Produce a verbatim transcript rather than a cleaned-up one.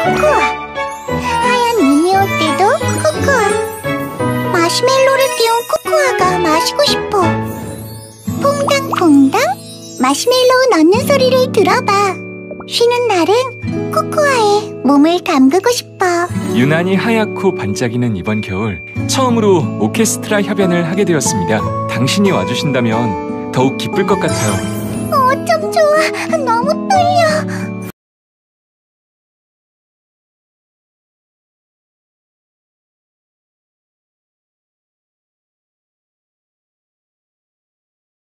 코코아. 하얀 눈이 올 때도 코코아. 마시멜로를 띄운 코코아가 마시고 싶어. 퐁당퐁당 마시멜로우 넣는 소리를 들어봐. 쉬는 날은 코코아에 몸을 담그고 싶어. 유난히 하얗고 반짝이는 이번 겨울 처음으로 오케스트라 협연을 하게 되었습니다. 당신이 와주신다면 더욱 기쁠 것 같아요. 어쩜 좋아. 너무 떨려.